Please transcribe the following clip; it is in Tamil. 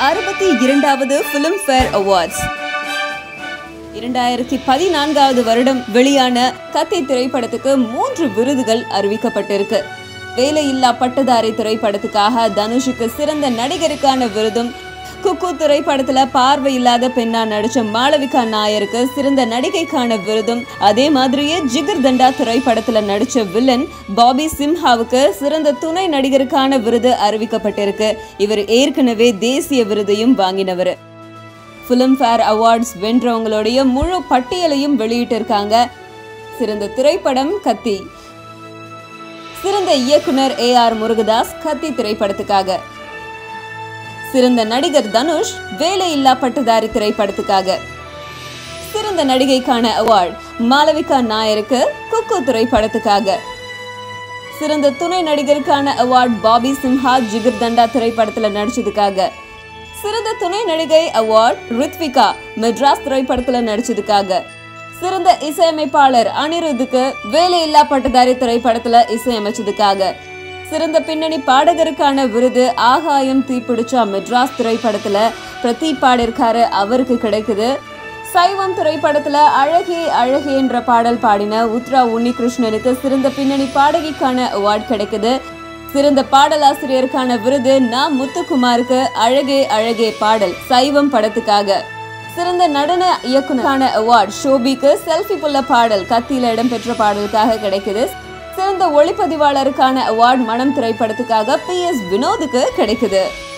62வது பிலிம்பேர் அவார்ட்ஸ் 2014வது வருடம் வெளியான கத்தி திரைப்படத்துக்கு 3 விருதுகள் அறிவிக்கப்பட்டிருக்கு. வேலையில்லா பட்டதாரி திரைப்படத்துக்காக தனுஷுக்கு சிறந்த நடிகருக்கான விருதும், குக்கு திரைப்படத்துல பார்வை இல்லாத பெண்ணா நடிச்ச மாளவிகா நாயருக்கு சிறந்த நடிகைக்கான விருதும், அதே மாதிரியே ஜிகர் தண்டா திரைப்படத்துல நடிச்ச வில்லன் பாபி சிம்ஹாவுக்கு சிறந்த துணை நடிகருக்கான விருது அறிவிக்கப்பட்டிருக்கு. இவர் ஏற்கனவே தேசிய விருதையும் வாங்கினவர். பிலிம்பேர் அவார்ட்ஸ் வென்றவங்களுடைய முழு பட்டியலையும் வெளியிட்டிருக்காங்க. சிறந்த திரைப்படம் கத்தி, சிறந்த இயக்குனர் AR முருகதாஸ் கத்தி திரைப்படத்துக்காக, சிறந்த நடிகர் தனுஷ் வேலையில்லா பட்டதாரி திரைப்படத்துக்காக, சிறந்த நடிகைக்கான அவார்ட் மாளவிகா நாயருக்கு குக்கு திரைப்படத்துக்காக, சிறந்த துணை நடிகருக்கான அவார்ட் பாபி சிம்ஹா ஜிகர் தண்டா திரைப்படத்துல நடிச்சதுக்காக, சிறந்த துணை நடிகை அவார்ட் ரித்விகா மெட்ராஸ் திரைப்படத்துல நடிச்சதுக்காக, சிறந்த இசையமைப்பாளர் அனிருத்துக்கு வேலையில்லா பட்டதாரி திரைப்படத்துல இசையமைச்சதுக்காக, சிறந்த பின்னணி பாடகருக்கான விருது ஆகாயம் தீப்பிடிச்சா மெட்ராஸ் திரைப்படத்துல பிரதீப் பாடியிருக்காரு, அவருக்கு கிடைக்குது. சைவம் திரைப்படத்துல அழகே அழகே என்ற பாடல் பாடின உத்ரா உன்னிகிருஷ்ணனுக்கு சிறந்த பின்னணி பாடகிக்கான அவார்ட் கிடைக்குது. சிறந்த பாடலாசிரியருக்கான விருது முத்துக்குமாருக்கு அழகே அழகே பாடல் சைவம் படத்துக்காக. சிறந்த நடன இயக்குனருக்கான அவார்ட் ஷோபிக்கு செல்ஃபி புள்ள பாடல் கத்தியில இடம்பெற்ற பாடலுக்காக கிடைக்குது. சிறந்த ஒளிப்பதிவாளருக்கான அவார்ட் மனம் திரைப்படத்துக்காக PS வினோதுக்கு கிடைக்குது.